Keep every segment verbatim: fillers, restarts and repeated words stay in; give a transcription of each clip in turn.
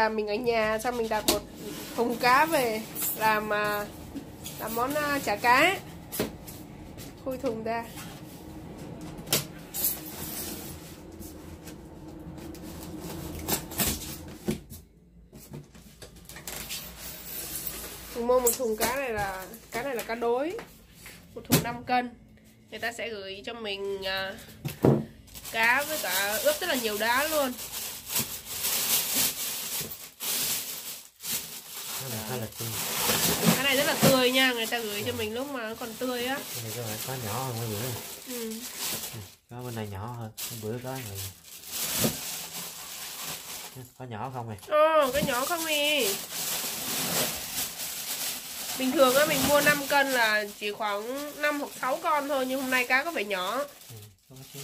là mình ở nhà, xong mình đặt một thùng cá về làm làm món chả cá. Khui thùng ra. Mình mua một thùng cá này là cá này là cá đối, một thùng năm cân. Người ta sẽ gửi cho mình à, cá với cả ướp rất là nhiều đá luôn. Cái này rất là tươi nha, người ta gửi cho mình lúc mà nó còn tươi á. Cái này có phải có nhỏ hơn mấy bữa. Ừ. Có bên này nhỏ hơn, bữa có này. Có nhỏ không này? Ồ, cái nhỏ không nè. Bình thường á mình mua năm cân là chỉ khoảng năm hoặc sáu con thôi, nhưng hôm nay cá có vẻ nhỏ. Ừ, có chứ.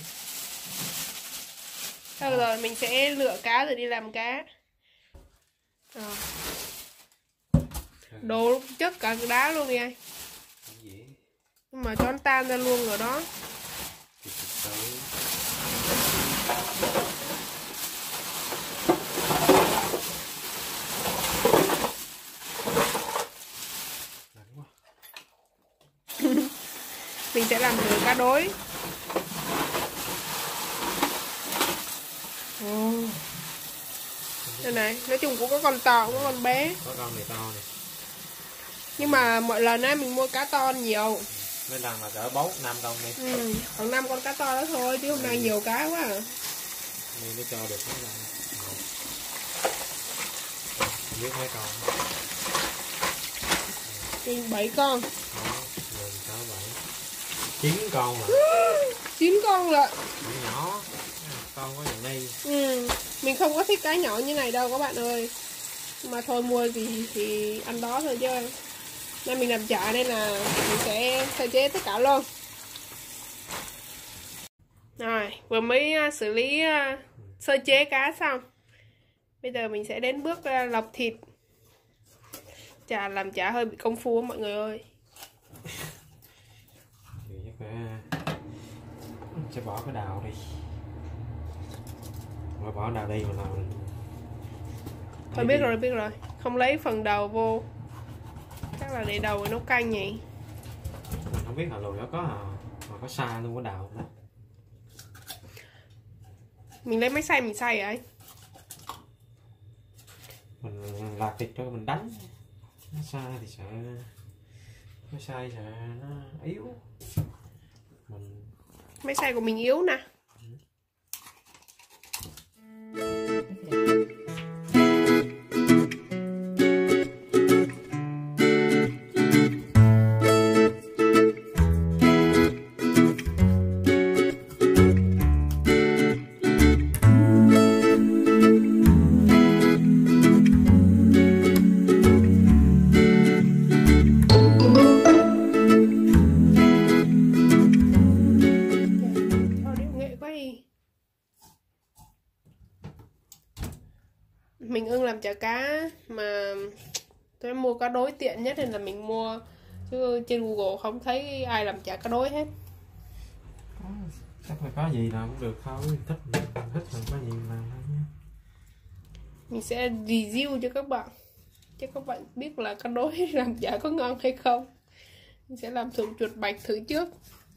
Thôi rồi mình sẽ lựa cá rồi đi làm cá. Rồi. Đồ chất cả đá luôn đi anh. Nhưng mà cho nó tan ra luôn rồi đó. Mình sẽ làm thử cá đối. Oh. Đây này, nói chung cũng có con to, cũng có con bé. Có con này to này. Nhưng mà mọi lần á mình mua cá to nhiều. Mấy lần là cỡ bốn năm con đi. Ừ, khoảng năm con cá to đó thôi, chứ hôm nay nhiều cá quá à. Này nó cho được mấy con. Không biết mấy con. Trên bảy con. chín con mà. chín con lận. Nhỏ. Con cóอย่างđây. Ừ, mình không có thích cá nhỏ như này đâu các bạn ơi. Mà thôi mua gì thì ăn đó thôi chứ. Nên mình làm chả nên là mình sẽ sơ chế tất cả luôn. Rồi, vừa mới xử lý sơ chế cá xong. Bây giờ mình sẽ đến bước lọc thịt. Chả làm chả hơi bị công phu mọi người ơi. Sẽ bỏ cái đào đi. Mà bỏ đào đi mà nào. Thôi biết rồi, biết rồi. Không lấy phần đầu vô. Chắc là để đầu nấu canh nhỉ. Mình không biết là lùi nó có à, mà có xa luôn có đào đó. Mình lấy máy xay mình xay rồi anh. Mình lạc thịt cho mình đánh. Nó xa thì sợ nó sai sợ nó yếu. Mình... Máy xay của mình yếu nè. Mình ưng làm chả cá mà tôi mua cá đối tiện nhất nên là mình mua, chứ trên Google không thấy ai làm chả cá đối hết. Có, chắc là có gì nào cũng được thôi, thích thích là có gì làm thôi nhé. Mình sẽ review cho các bạn, cho các bạn biết là cá đối làm chả có ngon hay không. Mình sẽ làm thử chuột bạch thử trước.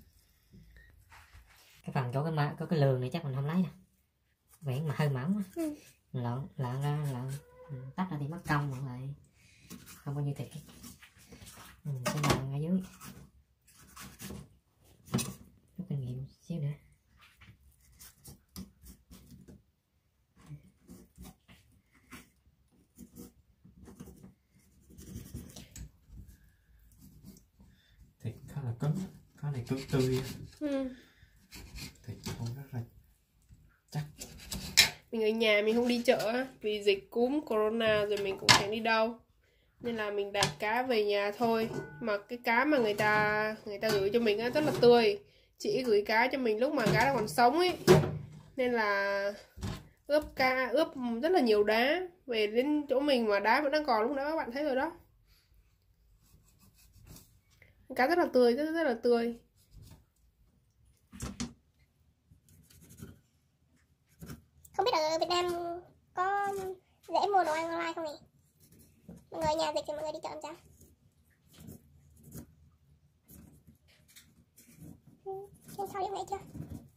Cái phần chỗ cái má, có cái lường này chắc mình không lấy nè, miệng mà hơi mỏng á. Ừ. lợn lợn ra lợn tách ra thì mất công mà lại không bao nhiêu thịt. Mình sẽ lợn ở dưới có kinh nghiệm xíu nữa. Thịt khá là cứng, cái này cứng tươi. Ừ. Thịt cũng rất là chắc. Mình ở nhà mình không đi chợ vì dịch cúm corona rồi mình cũng chẳng đi đâu, nên là mình đặt cá về nhà thôi. Mà cái cá mà người ta người ta gửi cho mình á rất là tươi, chỉ gửi cá cho mình lúc mà cá còn sống ấy, nên là ướp cá ướp rất là nhiều đá về đến chỗ mình mà đá vẫn đang còn lúc đó, các bạn thấy rồi đó. Cá rất là tươi, rất rất là tươi. Không biết ở Việt Nam có Dễ mua đồ ăn online không nhỉ? Mọi người ở nhà dịch thì mọi người đi chợ làm sao? Trên sau điểm này chưa?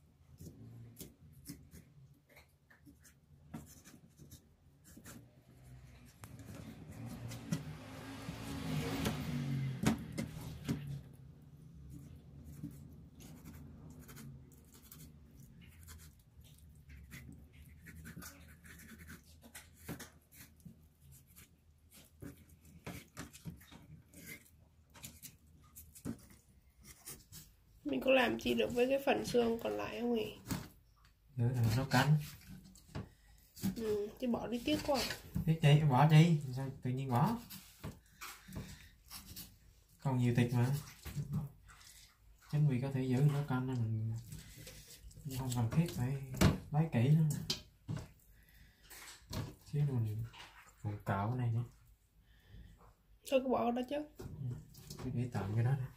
Mình có làm chi được với cái phần xương còn lại không nhỉ? Nữa là nó cắn. Ừ, chứ bỏ đi tiếc quá. Tiếc đi, bỏ đi, sao tự nhiên bỏ. Còn nhiều thịt mà. Chính vì có thể giữ nó canh nên mình không cần thiết phải lấy kỹ nữa. Chứ mình còn cạo cái này nữa. Thôi cứ bỏ đó chứ. Cứ để tạm cái đó nè.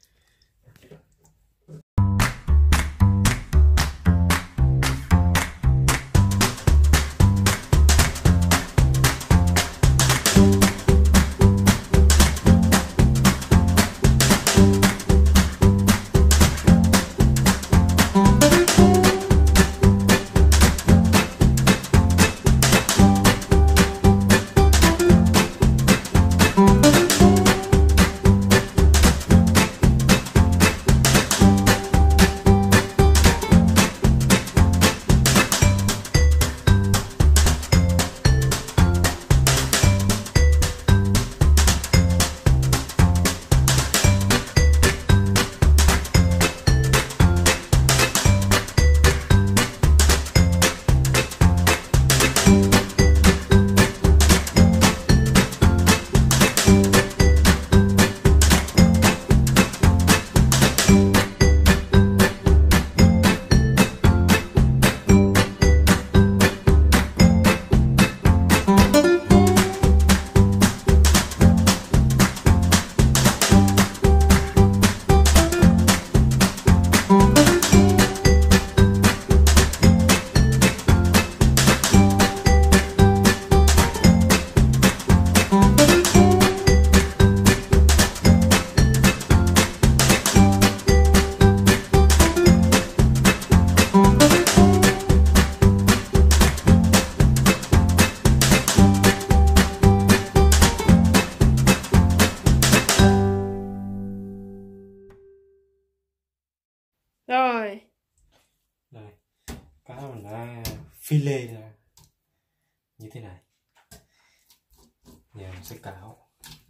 Rồi. Đây, cá mình đã phi lê ra như thế này. Giờ mình sẽ cạo.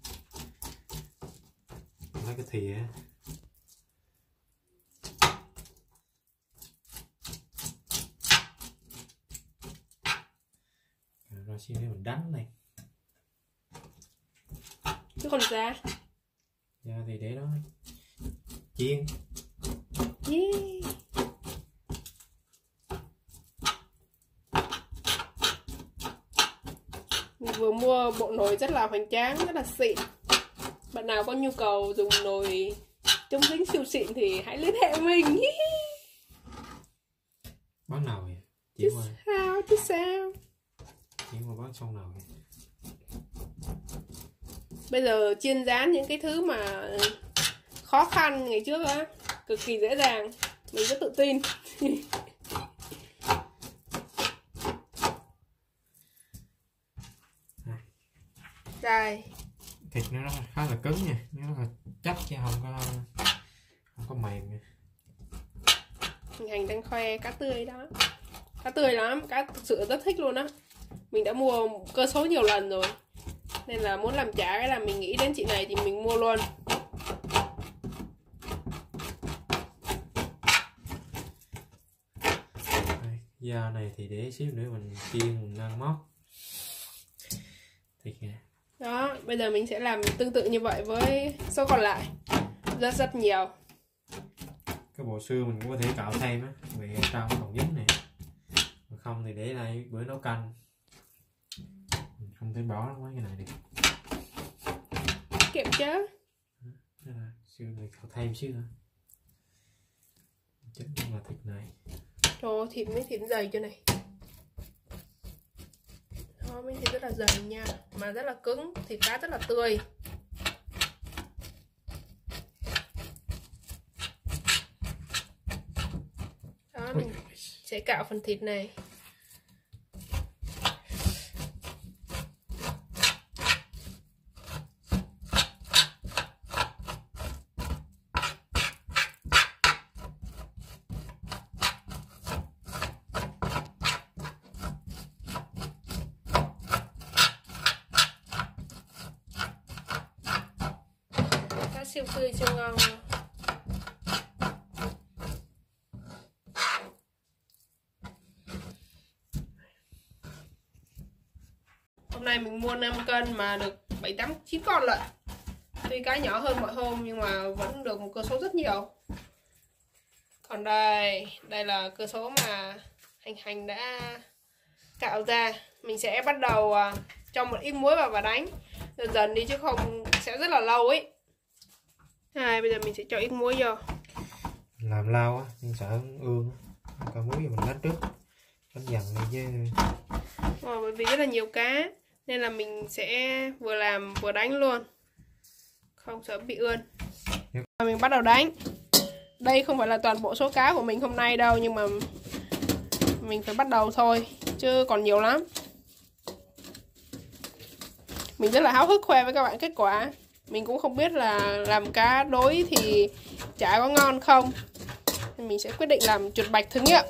Lấy cái thìa rồi xin để mình đánh này. Chứ còn ra. Giờ thì để đó chiên. Yeah. Mình vừa mua bộ nồi rất là hoành tráng, rất là xịn. Bạn nào có nhu cầu dùng nồi chống dính siêu xịn thì hãy liên hệ mình. Bán nồi Chứ sao, chứ sao. Chỉ mà bán xong nồi. Bây giờ chiên rán những cái thứ mà khó khăn ngày trước á, cực kỳ dễ dàng. Mình rất tự tin. Đây. Thịt nó khá là cứng nha, nó rất là chắc chứ không có không có mềm nha. Mình Hành đang khoe cá tươi đó. Cá tươi lắm, cá thực sự rất thích luôn á. Mình đã mua cơ số nhiều lần rồi. Nên là muốn làm chả cái là mình nghĩ đến chị này thì mình mua luôn. Đây, da này thì để xíu nữa mình chiên mình nâng móc thịt nè. Đó, bây giờ mình sẽ làm tương tự như vậy với số còn lại. Rất rất nhiều. Cái bộ xương mình cũng có thể cạo thêm á, vì trong còn dính nè. Mà không thì để lại bữa nấu canh. Mình không thể bỏ mấy cái này được. Kiệm chứ. Đây là xương này cạo thêm xíu nữa. Chính là thịt này. Trời ơi, thịt mấy thịt dày cho này. Đó, miếng thịt rất là dày nha, mà rất là cứng, thịt cá rất là tươi. Đó, mình sẽ cạo phần thịt này. Cá siêu tươi siêu ngon. Hôm nay mình mua năm cân mà được bảy tám chín con lận. Tuy cá nhỏ hơn mọi hôm nhưng mà vẫn được một cơ số rất nhiều. Còn đây, đây là cơ số mà Hành Hành đã cạo ra. Mình sẽ bắt đầu cho một ít muối vào và đánh dần dần đi chứ không sẽ rất là lâu ấy. Này, bây giờ mình sẽ cho ít muối vô. Làm lao á, nhưng sợ ương á. Còn muối thì mình đánh trước, đánh dần đi chứ. Rồi, bởi vì rất là nhiều cá nên là mình sẽ vừa làm vừa đánh luôn, không sợ bị ươn. Yep. Mình bắt đầu đánh. Đây không phải là toàn bộ số cá của mình hôm nay đâu, nhưng mà mình phải bắt đầu thôi chứ còn nhiều lắm. Mình rất là háo hức khoe với các bạn kết quả. Mình cũng không biết là làm cá đối thì chả có ngon không, nên mình sẽ quyết định làm chuột bạch thử nghiệm.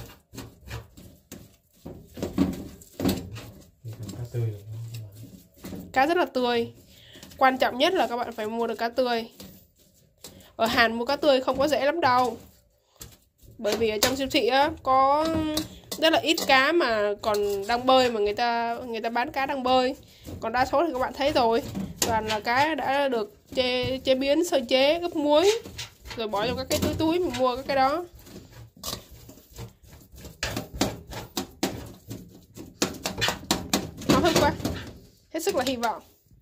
Cá tươi được. Cá rất là tươi. Quan trọng nhất là các bạn phải mua được cá tươi. Ở Hàn mua cá tươi không có dễ lắm đâu. Bởi vì ở trong siêu thị á, có rất là ít cá mà còn đang bơi, mà người ta người ta bán cá đang bơi. Còn đa số thì các bạn thấy rồi, toàn là cá đã được chế, chế biến, sơ chế, ướp muối rồi bỏ vào các cái túi túi mình mua các cái đó. Háo hức quá, hết sức là hy vọng.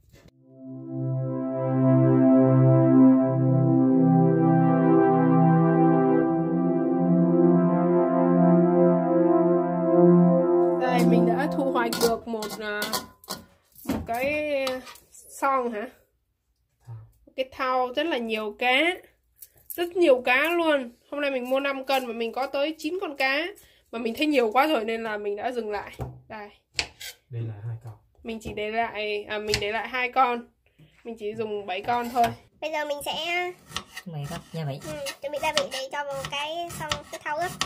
Đây, mình đã thu hoạch được một, một cái son hả? Một cái thau rất là nhiều cá. Rất nhiều cá luôn. Hôm nay mình mua năm cân mà mình có tới chín con cá. Mà mình thấy nhiều quá rồi nên là mình đã dừng lại. Đây. Đây là hai con. Mình chỉ để lại à, mình để lại hai con. Mình chỉ dùng bảy con thôi. Bây giờ mình sẽ chuẩn bị các gia vị. ừ, chuẩn bị gia vị để cho vào cái xong cái thau ướp.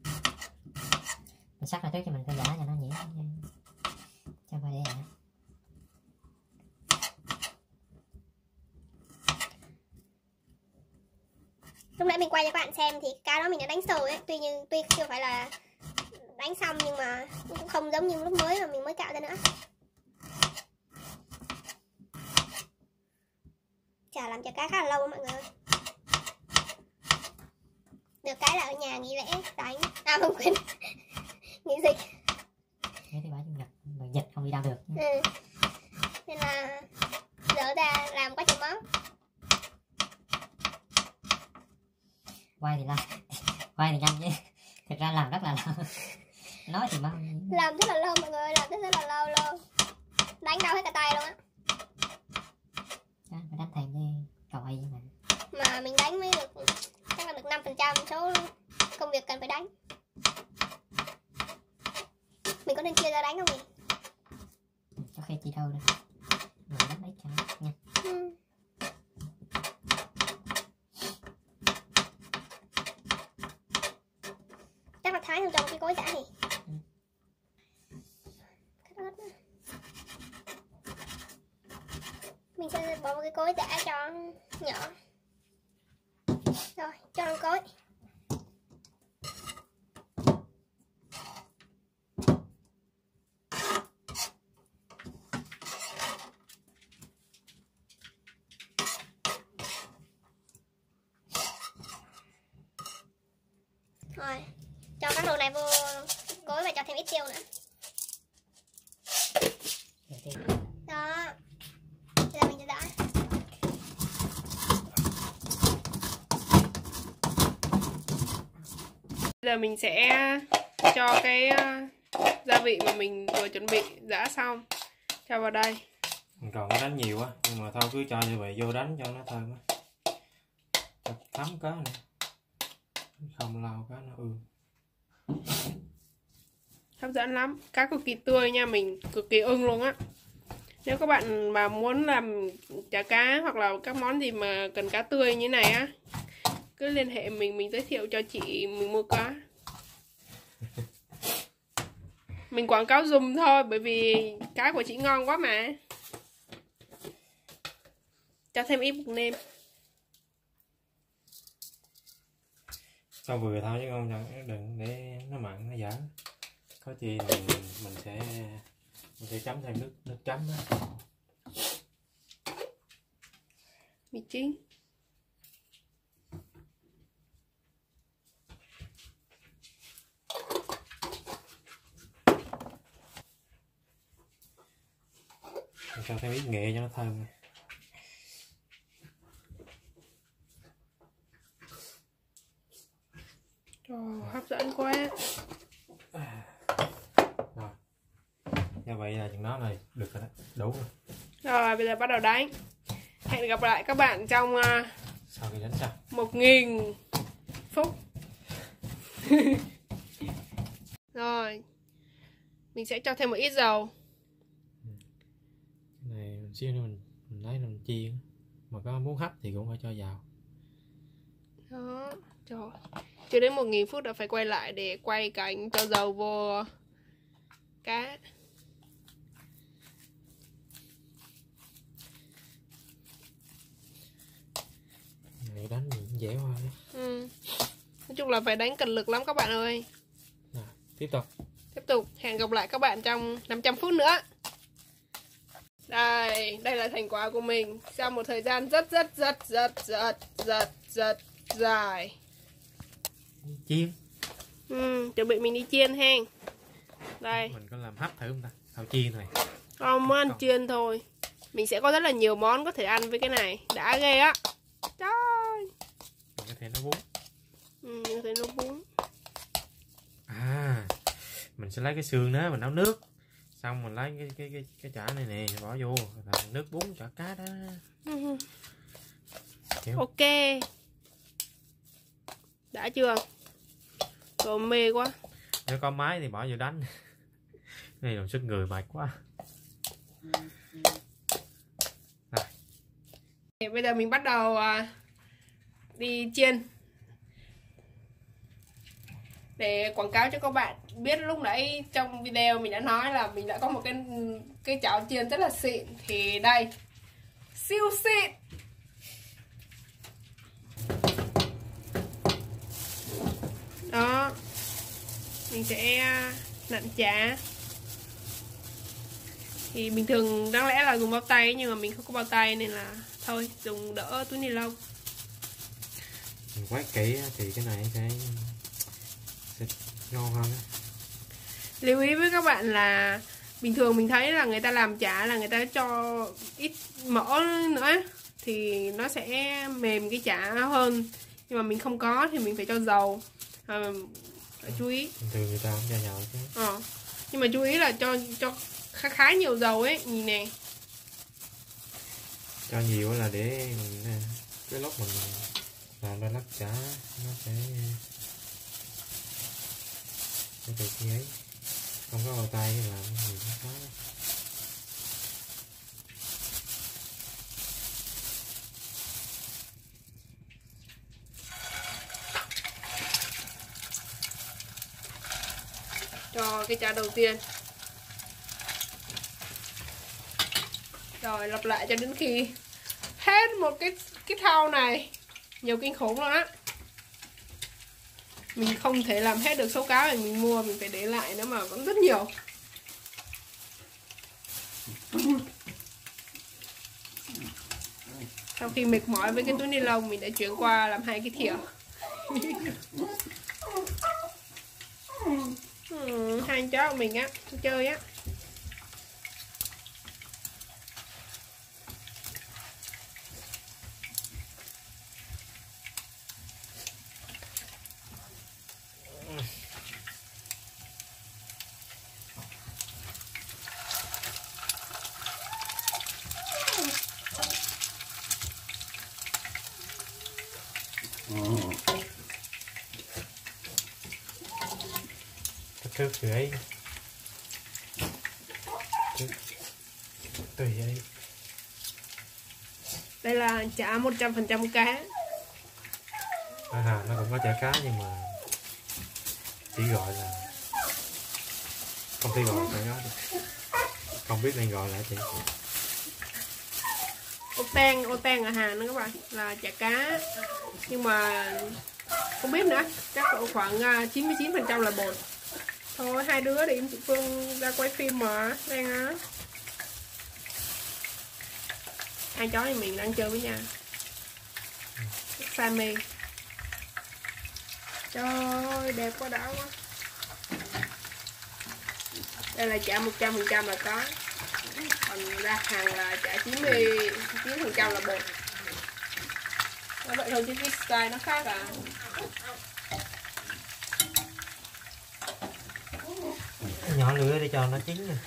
Mình sắc ra trước cho mình có giả cho nó nhẹ, cho vào đây ạ. Lúc nãy mình quay cho các bạn xem thì cá đó mình đã đánh rồi ấy, tuy nhiên tuy chưa phải là đánh xong nhưng mà cũng không giống như lúc mới mà mình mới cạo ra nữa. Chả làm cho cá khá là lâu mọi người. Được cái là ở nhà nghỉ lễ đánh, à không quên, nghỉ dịch. Thế thì bảo chủ nhật, mà dịch không đi đâu được. Ừ. Nên là dỡ ra làm quá trời món. Quay thì làm, quay thì nhanh chứ thực ra làm rất là lâu. Nói thì mau. Làm rất là lâu mọi người, làm rất, rất là lâu luôn. Đánh đau hết cả tay luôn á. Đó, phải đánh thèm đi còi vậy mà. Mà mình đánh mới được, chắc là được năm phần trăm số công việc cần phải đánh. Mình có nên chia ra đánh không nhỉ? Có khi chi đâu đâu. Mà đánh lấy cho nha. Ừ. Chắc là thái hơn trong cái cối chả nhỉ? Ừ. Mình sẽ bỏ vào cái cối chả cho nhỏ. Rồi, cho vào cối. Rồi, cho các đồ này vô cối và cho thêm ít tiêu nữa. Đó. Bây giờ mình sẽ đãi. Bây giờ mình sẽ cho cái gia vị mà mình vừa chuẩn bị đã xong cho vào đây. Mình còn cái đánh nhiều quá nhưng mà thôi cứ cho như vậy vô đánh cho nó thơm á, cho thấm cá nữa, không lau cá nó ương. Hấp dẫn lắm, cá cực kỳ tươi nha, mình cực kỳ ưng luôn á. Nếu các bạn mà muốn làm chả cá hoặc là các món gì mà cần cá tươi như này á, cứ liên hệ mình, mình giới thiệu cho chị mình mua cá. Mình quảng cáo dùm thôi, bởi vì cá của chị ngon quá mà. Cho thêm ít bột nêm. Cho vừa thôi chứ không đừng để nó mặn nó dở. Có chi mình, mình sẽ mình sẽ chấm thêm nước nước chấm đó. Mì chính. Mình cho thêm ít nghệ cho nó thơm. Trời, hấp dẫn quá. Rồi. Như vậy là chừng đó này được rồi đó, đủ rồi. Rồi, bây giờ bắt đầu đánh. Hẹn gặp lại các bạn trong uh, Sau khi đánh xong một nghìn phút. Rồi, mình sẽ cho thêm một ít dầu. cái này mình xíu nữa mình, mình lấy mình chiên, mà có muốn hấp thì cũng phải cho vào. Đó, trời. Chưa đến một nghìn phút đã phải quay lại để quay cảnh cho dầu vô cá. Này đánh thì cũng dễ hoa đấy. Ừ. Nói chung là phải đánh cần lực lắm các bạn ơi. Rồi, tiếp tục. Tiếp tục, hẹn gặp lại các bạn trong năm trăm phút nữa. Đây, đây là thành quả của mình sau một thời gian rất rất rất rất rất rất rất dài. Chiên. Ừ, chuẩn bị mình đi chiên hen. Đây, Mình có làm hấp thử không ta? Thao chiên thôi. không muốn ăn chiên thôi. Mình sẽ có rất là nhiều món có thể ăn với cái này. Đã ghê á. Trời. Mình có thể nấu bún. Ừ, mình có thể nấu bún. À, mình sẽ lấy cái xương đó mình nấu nước, xong mình lấy cái cái cái cái chả này nè bỏ vô là nước bún chả cá đó. Ừ. Hiểu? Ok. Đã chưa? Rồi mê quá. Nếu có máy thì bỏ vô đánh. Này làm sức người mệt quá. Rồi. Bây giờ mình bắt đầu uh, đi chiên. Để quảng cáo cho các bạn biết, lúc nãy trong video mình đã nói là mình đã có một cái cái chảo chiên rất là xịn. Thì đây, siêu xịn. Đó, mình sẽ nặn chả. Thì bình thường đáng lẽ là dùng bao tay, nhưng mà mình không có bao tay nên là thôi dùng đỡ túi ni lông. Mình quét kỹ thì cái này sẽ, sẽ ngon hơn. Lưu ý với các bạn là bình thường mình thấy là người ta làm chả là người ta cho ít mỡ nữa thì nó sẽ mềm cái chả hơn, nhưng mà mình không có thì mình phải cho dầu. À, phải chú ý. Bình thường người ta không cho nhậu chứ. Ờ. Nhưng mà chú ý là cho cho khá khá nhiều dầu ấy, nhìn nè. Cho nhiều là để mình, cái lúc mình làm ra lát chả nó sẽ sẽ được như ấy, không có bao tay làm gì nó khó. Cho cái chả đầu tiên. Rồi lặp lại cho đến khi hết một cái cái thau này. Nhiều kinh khủng luôn á. Mình không thể làm hết được số cá mà mình mua, mình phải để lại nữa mà vẫn rất nhiều. Sau khi mệt mỏi với cái túi ni lông, mình đã chuyển qua làm hai cái thìa. ừ, hai chó của mình á, chơi á. trước sự ấy tùy ấy. Đây là chả một trăm phần trăm cá. À, nó cũng có chả cá nhưng mà chỉ gọi là không thể gọi là nó không biết nên gọi là gì. Ô tang, ô tang ở Hàn đó các bạn, là chả cá nhưng mà không biết nữa, chắc khoảng chín mươi chín phần trăm là bột. Thôi hai đứa đi, chị Phương ra quay phim mà đang á. Hai chó thì mình đang chơi với nhau. Say mê. Trời ơi, đẹp quá, đã quá. Đây là chả một trăm phần trăm là có. Còn ra hàng là chả chín mươi chín phần trăm là bột. Đó, vậy thôi chứ cái style nó khác à. Nhỏ lửa để cho nó chín nè.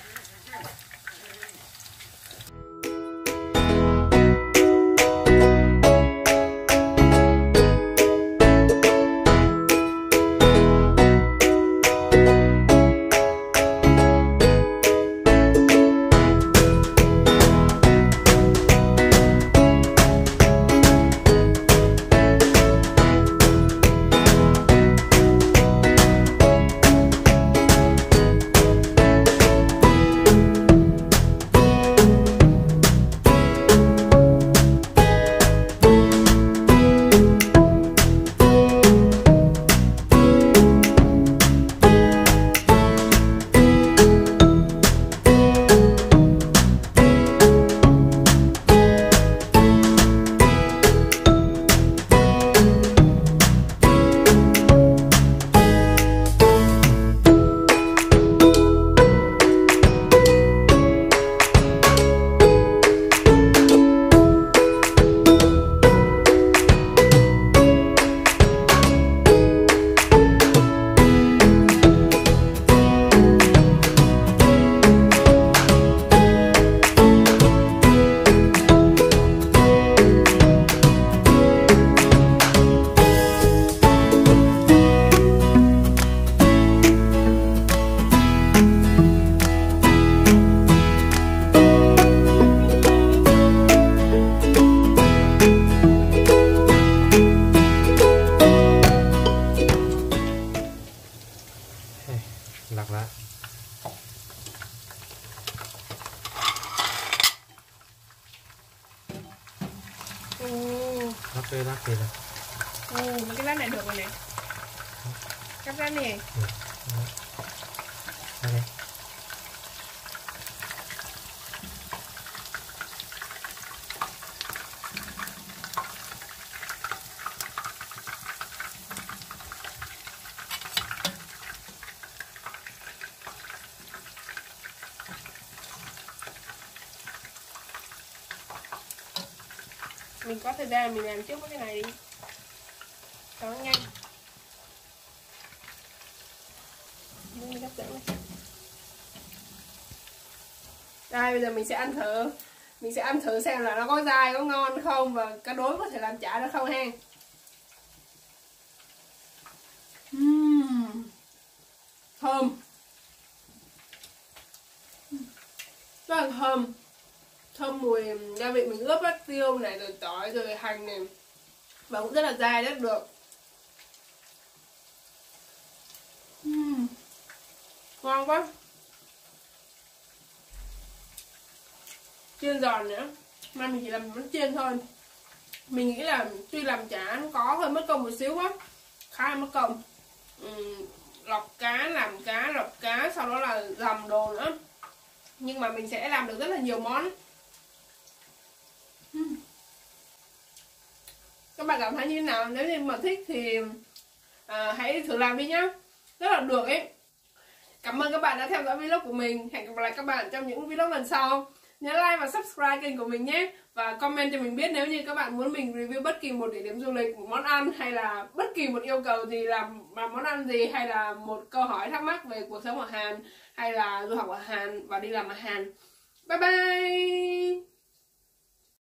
Lật lại. Ồ, Lắc cái lắc kia nè. ồ, mấy cái lá này được rồi nè. Cắt ra nè. Ừ. Đây. Mình có thời gian mình làm trước với cái này đi cho nó nhanh. Mình hấp dẫn. Đây bây giờ mình sẽ ăn thử. Mình sẽ ăn thử xem là nó có dai, có ngon không và cá đối có thể làm chả được không ha. uhm. Thơm. Rất là thơm. Thơm mùi gia vị mình ướp bát tiêu này, rồi tỏi, rồi hành này. Và cũng rất là dai, rất được. uhm. Ngon quá. Chiên giòn nữa. Mà mình chỉ làm món chiên thôi. Mình nghĩ là tuy làm chả nó có hơi mất công một xíu quá, khá là mất công. uhm. Lọc cá, làm cá, lọc cá, sau đó là dầm đồ nữa. Nhưng mà mình sẽ làm được rất là nhiều món. uhm. Các bạn cảm thấy như thế nào? Nếu như mà thích thì à, hãy thử làm đi nhá. Rất là được ấy. Cảm ơn các bạn đã theo dõi vlog của mình. Hẹn gặp lại các bạn trong những vlog lần sau. Nhớ like và subscribe kênh của mình nhé. Và comment cho mình biết nếu như các bạn muốn mình review bất kỳ một địa điểm du lịch, một món ăn, hay là bất kỳ một yêu cầu gì làm món ăn gì, hay là một câu hỏi thắc mắc về cuộc sống ở Hàn, hay là du học ở Hàn và đi làm ở Hàn. Bye bye.